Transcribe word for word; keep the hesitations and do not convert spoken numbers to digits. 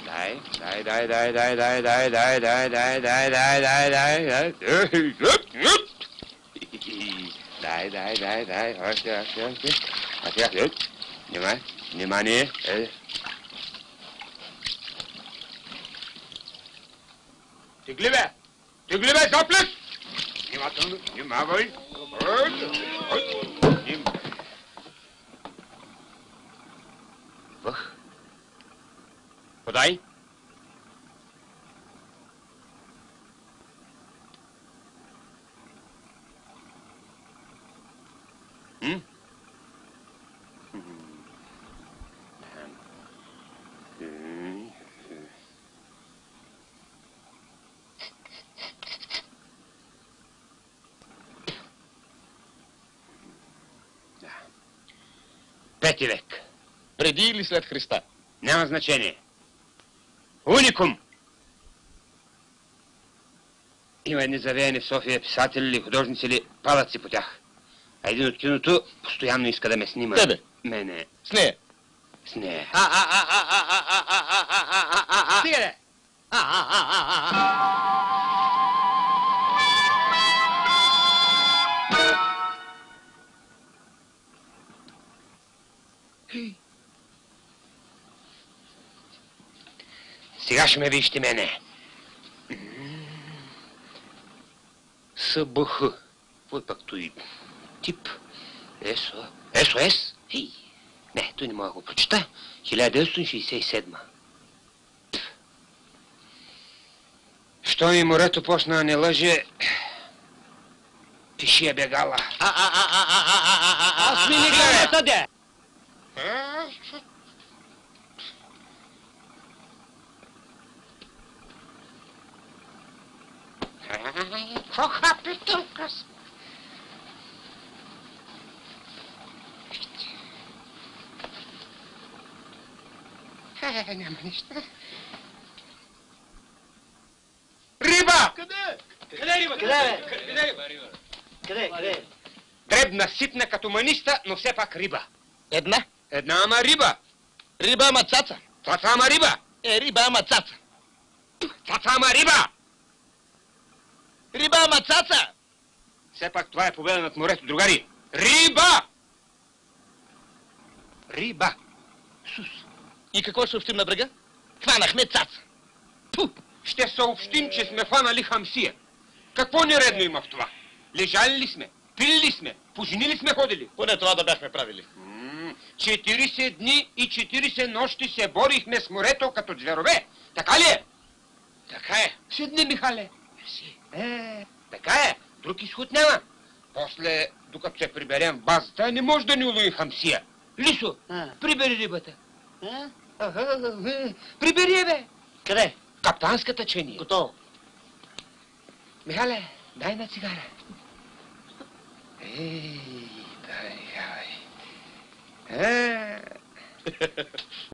Дай, дай, дай, дай, дай, дай, дай, дай, дай, дай, дай, дай, дай, дай, дай, дай, дай, дай, още, още, още, още, внимание, внимание, тегли бе, тегли бе, заплет, внимателно, внимавай, вах, подай. М? Пети век. Преди или след Христа? Няма значение. Уникум! Има едни завеяни в София писатели или художници или палаци по тях. А един от киното постоянно иска да ме снима. Тебе? Мене. С нея? С нея. Стига де! Сега ще ме вижте мене. СБХ. Кой пак той тип? ЕСО. СОС? Хей. Не, той не мога да го прочита. хиляда деветстотин шейсет и седма. Що ми морето почна да не лъже, пиши я бегала. Аз ми не гледа съде! Коха петелка с... Е, няма нищо. Риба! Къде? Къде риба? Къде? Къде риба? Къде? Къде? Дребна, ситна като маниста, но все пак риба. Една? Една ама риба. Риба ама цаца. Цаца ама риба. Е, риба ама цаца. Цаца ама риба. Риба ама цаца. Все пак това е победа над морето, другари. Риба! Риба. Сус. И какво ще съобщим на брега? Хванахме цаца. Пу! Ще съобщим, че сме фанали хамсия. Какво нередно има в това? Лежали ли сме? Пили ли сме? Пожени ли сме ходили? Поне това да бяхме правили. четиридесет дни и четиридесет нощи се борихме с морето като зверове. Така ли е? Така е. Седни, Михале. Мерси. Е, така е. Друг изход няма. После, докато се приберем в базата, не може да ни улови хамсия. Лисо, А. прибери рибата. А? Ага, прибери я, бе. Къде? Каптанската чения. Готово. Михале, дай на цигара. Ей, дай, ай. Е.